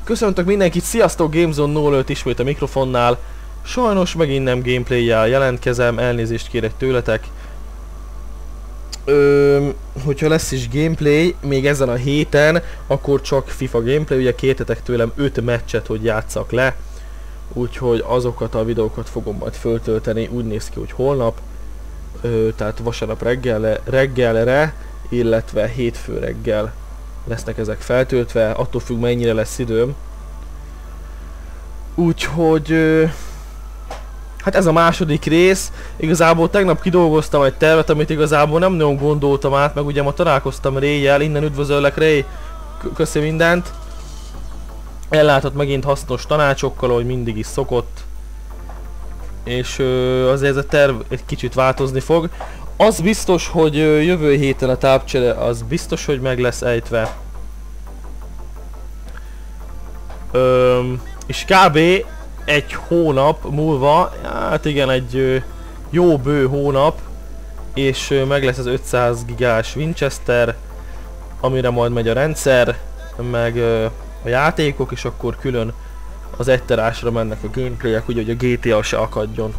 Köszöntök mindenkit, sziasztok, Gamezone 05 ismét a mikrofonnál. Sajnos megint nem gameplay-jel jelentkezem, elnézést kérek tőletek. Hogyha lesz is gameplay még ezen a héten, akkor csak FIFA gameplay, ugye kértetek tőlem 5 meccset, hogy játsszak le. Úgyhogy azokat a videókat fogom majd föltölteni, úgy néz ki, hogy holnap. Tehát vasárnap reggelre, illetve hétfő reggel lesznek ezek feltöltve, attól függ mennyire lesz időm. Úgyhogy hát ez a második rész. Igazából tegnap kidolgoztam egy tervet, amit igazából nem nagyon gondoltam át, meg ugye ma találkoztam Réjjel, innen üdvözöllek Réj, köszi mindent. Ellátott megint hasznos tanácsokkal, ahogy mindig is szokott. És azért ez a terv egy kicsit változni fog. Az biztos, hogy jövő héten a tápcsere az biztos, hogy meg lesz ejtve. És kb. Egy hónap múlva, hát igen, egy jó bő hónap, és meg lesz az 500 gigás Winchester, amire majd megy a rendszer, meg a játékok, és akkor külön az egyterásra mennek a gameplayek, ugye, hogy a GTA se akadjon.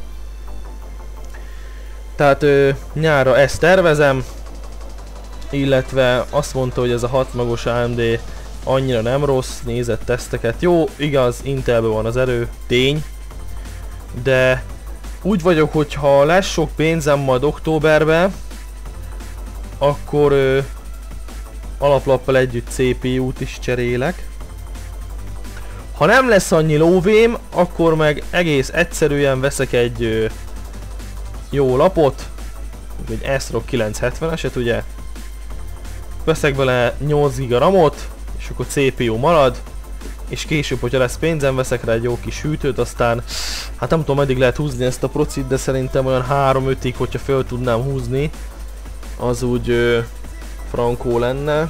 Tehát nyárra ezt tervezem, illetve azt mondta, hogy ez a 6 magos AMD annyira nem rossz, nézett teszteket. Jó, igaz, Intelben van az erő, tény, de úgy vagyok, hogy ha lesz sok pénzem majd októberben, akkor alaplappal együtt CPU-t is cserélek. Ha nem lesz annyi lóvém, akkor meg egész egyszerűen veszek egy jó lapot, egy ASRock 970-eset ugye, veszek bele 8 GB RAM-ot, és akkor CPU marad, és később, hogyha lesz pénzem, veszek rá egy jó kis hűtőt, aztán hát nem tudom meddig lehet húzni ezt a procit, de szerintem olyan 3-5-ig, hogyha föl tudnám húzni, az úgy frankó lenne.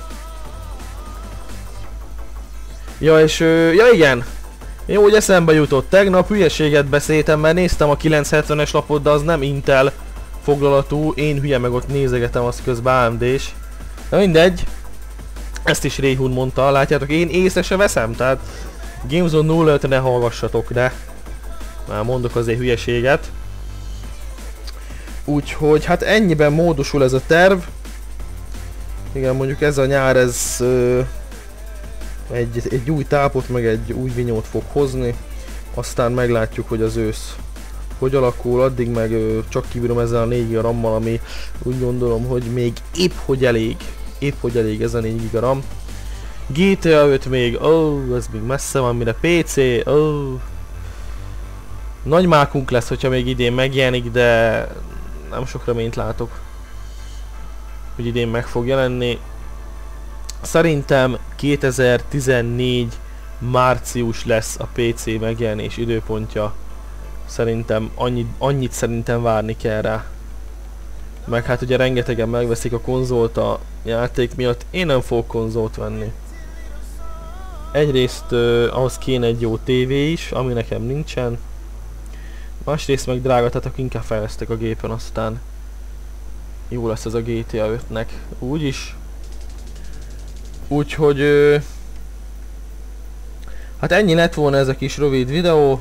Ja, és ja igen, jó, hogy eszembe jutott, tegnap hülyeséget beszéltem, mert néztem a 970-es lapot, de az nem Intel foglalatú, én hülye meg ott nézegetem, az közben AMD-s. Na mindegy, ezt is Réhun mondta, látjátok, én észre se veszem, tehát Gamezone 05 ne hallgassatok, de már mondok azért hülyeséget. Úgyhogy hát ennyiben módosul ez a terv. Igen, mondjuk ez a nyár, ez egy új tápot, meg egy új vinyót fog hozni. Aztán meglátjuk, hogy az ősz hogy alakul, addig meg csak kibírom ezzel a 4 GB RAM-mal, ami úgy gondolom, hogy még épp hogy elég ez a 4 GB RAM. GTA 5 még, ez még messze van, mire PC, nagy mákunk lesz, hogyha még idén megjelenik, de nem sok reményt látok, hogy idén meg fog jelenni. Szerintem 2014 március lesz a PC megjelenés időpontja. Szerintem annyit szerintem várni kell rá. Meg hát ugye rengetegen megveszik a konzolt a játék miatt, én nem fogok konzolt venni. Egyrészt ahhoz kéne egy jó tévé is, ami nekem nincsen. Másrészt meg drága, tehát akkor inkább fejlesztek a gépen, aztán jó lesz ez a GTA 5-nek úgyis. Úgyhogy hát ennyi lett volna ez a kis rövid videó.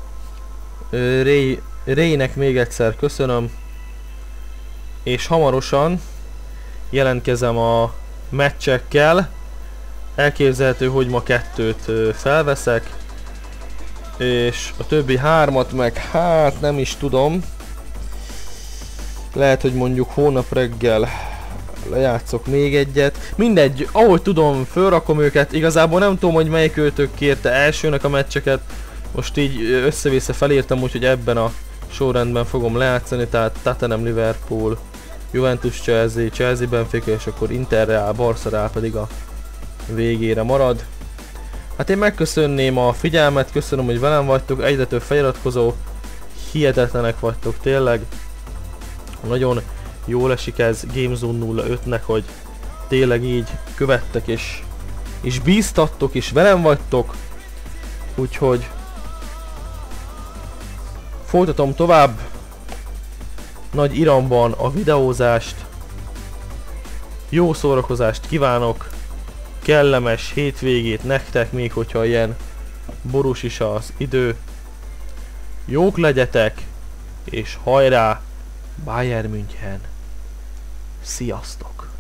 Rének még egyszer köszönöm. És hamarosan jelentkezem a meccsekkel. Elképzelhető, hogy ma 2-t felveszek. És a többi 3-at meg hát nem is tudom. Lehet, hogy mondjuk hónap reggel lejátszok még egyet. Mindegy, ahogy tudom, fölrakom őket. Igazából nem tudom, hogy melyik őtök kérte elsőnek a meccseket. Most így össze-vissza felírtam, úgyhogy ebben a sorrendben fogom lejátszani. Tehát Tottenham, Liverpool, Juventus, Chelsea, Chelsea, Benfica, és akkor Inter Real, Barca Real pedig a végére marad. Hát én megköszönném a figyelmet, köszönöm, hogy velem vagytok, egyre több feliratkozó, hihetetlenek vagytok tényleg. Nagyon jól esik ez Gamezone 05-nek, hogy tényleg így követtek és bíztattok, és velem vagytok. Úgyhogy folytatom tovább nagy iramban a videózást. Jó szórakozást kívánok! kellemes hétvégét nektek, még hogyha ilyen borús is az idő. Jók legyetek, és hajrá Bayern München! Sziasztok!